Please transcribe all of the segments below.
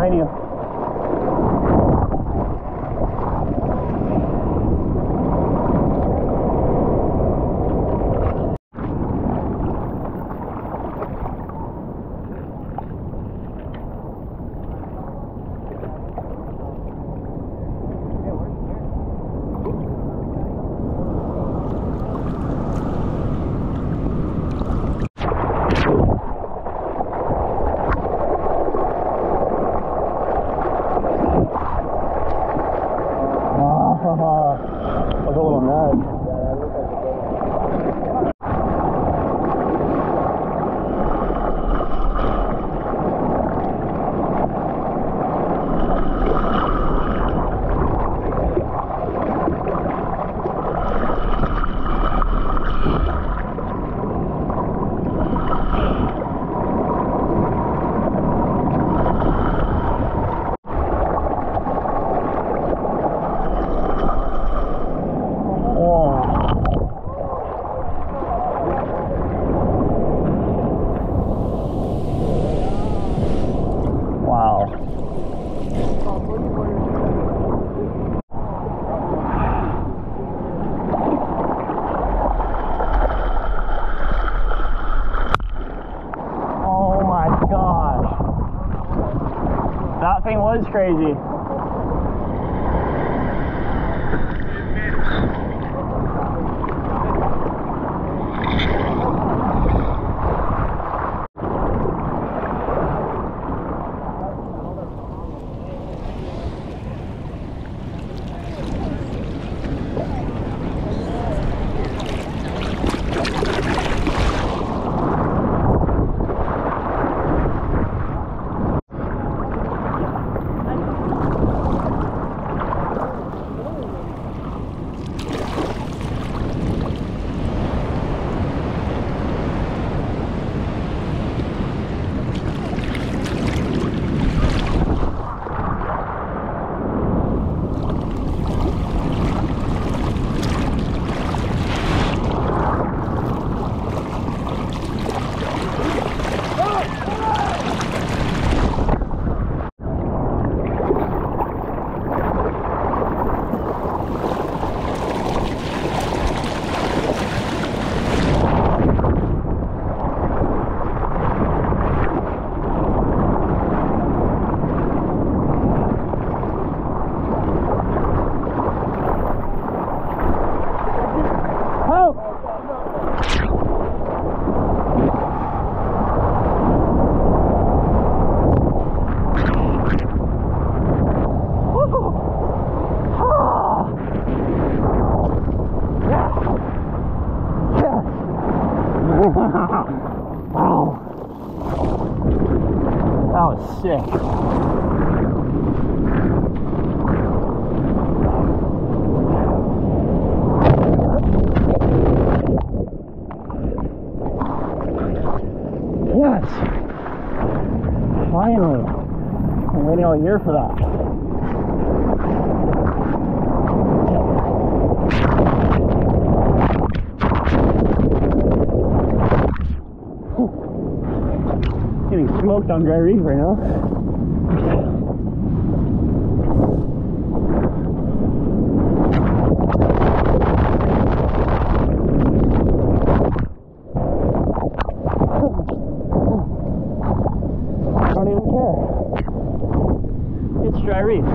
behind you. I was a little nuts. That thing was crazy. Wow. That was sick. Yes. Finally. I'm waiting all year for that. Getting smoked on dry reef right now. I don't even care. It's dry reef.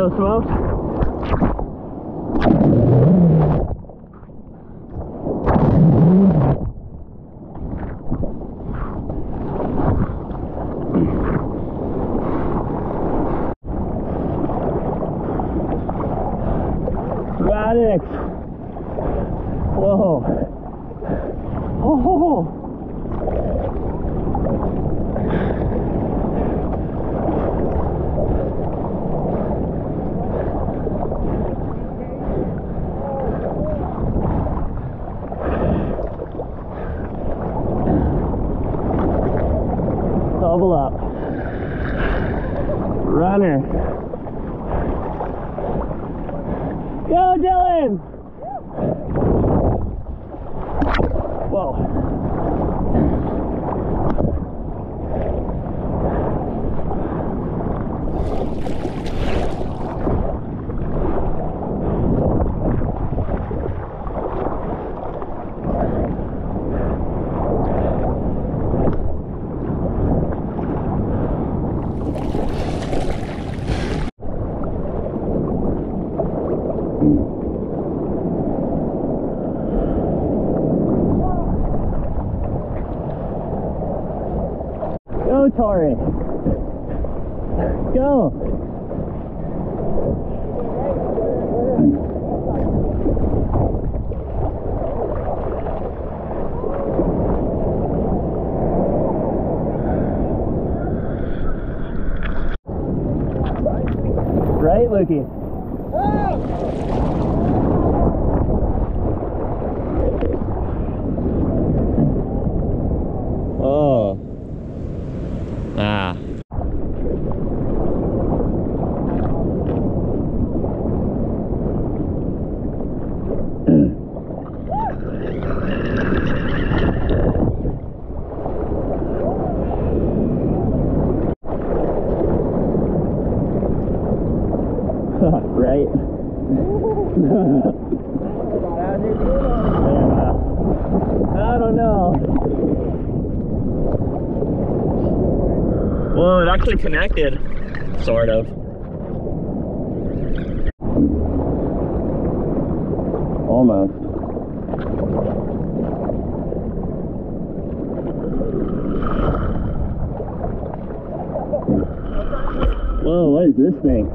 so smoked? Radix. Whoa. Oh. Double up. Runner. Go, Dylan! Whoa. Go, Tori. Go. Right, Lukey? Oh. Ah. Right? I don't know. Well, it actually connected, sort of. Almost. Whoa, what is this thing?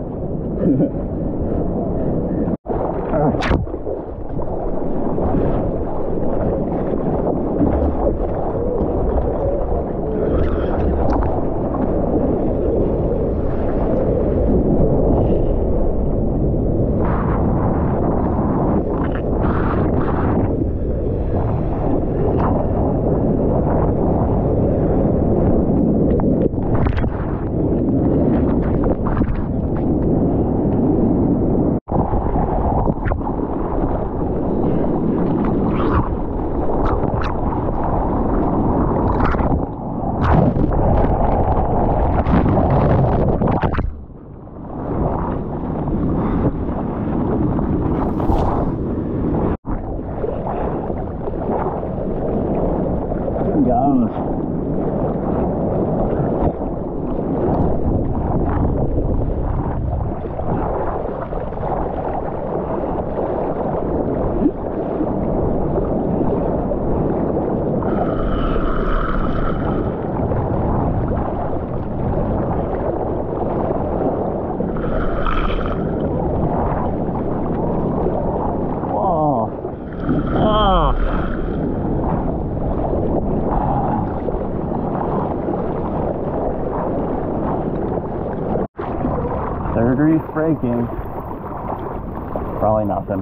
Third reef braking. Probably nothing.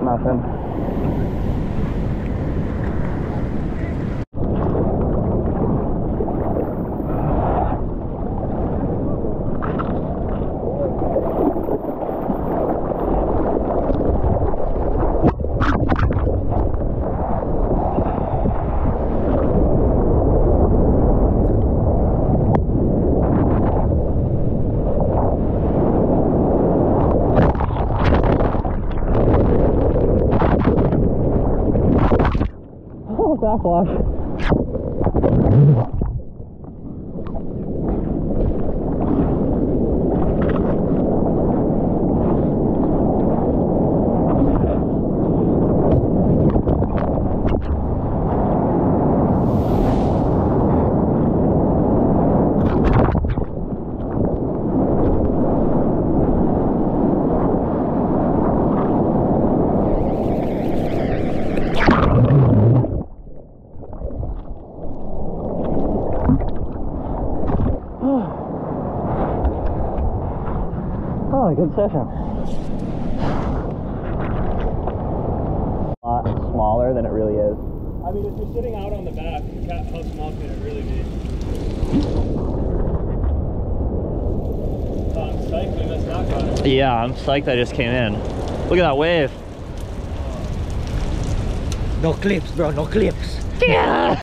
nothing. Backwash. Oh, good session. A lot smaller than it really is. I mean, if you're sitting out on the back, how small can it really be? I'm psyched we missed that guy. Yeah, I'm psyched I just came in. Look at that wave. No clips, bro, no clips. Yeah.